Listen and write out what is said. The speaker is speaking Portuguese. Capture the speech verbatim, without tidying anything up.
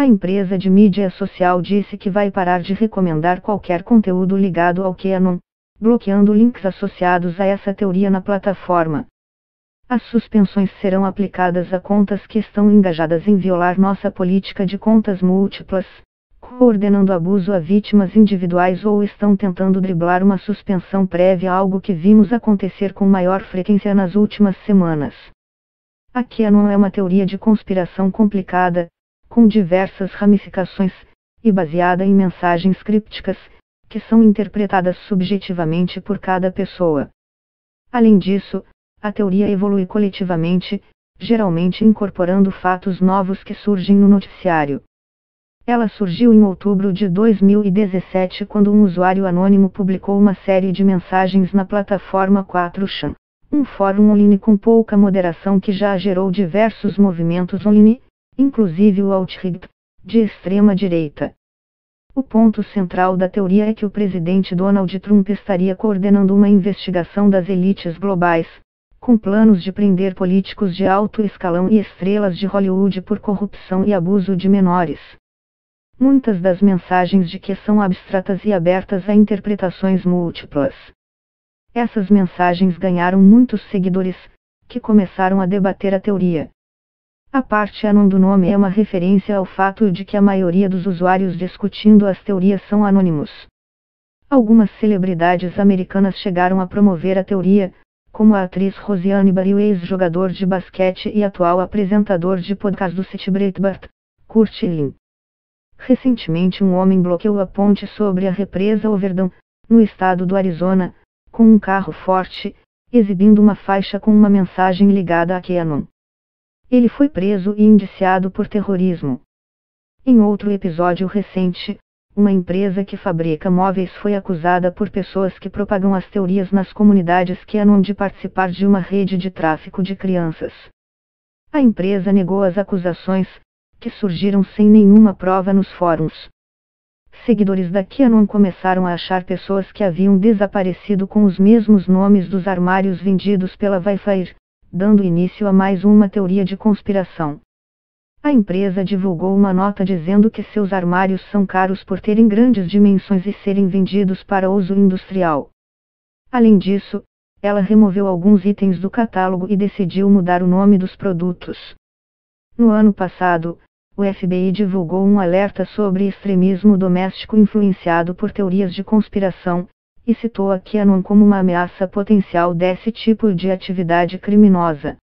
A empresa de mídia social disse que vai parar de recomendar qualquer conteúdo ligado ao QAnon, bloqueando links associados a essa teoria na plataforma. As suspensões serão aplicadas a contas que estão engajadas em violar nossa política de contas múltiplas, coordenando abuso a vítimas individuais ou estão tentando driblar uma suspensão prévia, algo que vimos acontecer com maior frequência nas últimas semanas. A QAnon é uma teoria de conspiração complicada, com diversas ramificações, e baseada em mensagens crípticas, que são interpretadas subjetivamente por cada pessoa. Além disso, a teoria evolui coletivamente, geralmente incorporando fatos novos que surgem no noticiário. Ela surgiu em outubro de dois mil e dezessete quando um usuário anônimo publicou uma série de mensagens na plataforma quatro chan, um fórum online com pouca moderação que já gerou diversos movimentos online, inclusive o alt-right, de extrema direita. O ponto central da teoria é que o presidente Donald Trump estaria coordenando uma investigação das elites globais, com planos de prender políticos de alto escalão e estrelas de Hollywood por corrupção e abuso de menores. Muitas das mensagens de que são abstratas e abertas a interpretações múltiplas. Essas mensagens ganharam muitos seguidores, que começaram a debater a teoria. A parte anon do nome é uma referência ao fato de que a maioria dos usuários discutindo as teorias são anônimos. Algumas celebridades americanas chegaram a promover a teoria, como a atriz Rosiane Barry, o ex-jogador de basquete e atual apresentador de podcast do site Breitbart, Kurt Lin. Recentemente um homem bloqueou a ponte sobre a represa Overdam, no estado do Arizona, com um carro forte, exibindo uma faixa com uma mensagem ligada a QAnon. Ele foi preso e indiciado por terrorismo. Em outro episódio recente, uma empresa que fabrica móveis foi acusada por pessoas que propagam as teorias nas comunidades QAnon de participar de uma rede de tráfico de crianças. A empresa negou as acusações, que surgiram sem nenhuma prova nos fóruns. Seguidores da QAnon começaram a achar pessoas que haviam desaparecido com os mesmos nomes dos armários vendidos pela Wi-Fi, dando início a mais uma teoria de conspiração. A empresa divulgou uma nota dizendo que seus armários são caros por terem grandes dimensões e serem vendidos para uso industrial. Além disso, ela removeu alguns itens do catálogo e decidiu mudar o nome dos produtos. No ano passado, o F B I divulgou um alerta sobre extremismo doméstico influenciado por teorias de conspiração, e citou a QAnon como uma ameaça potencial desse tipo de atividade criminosa.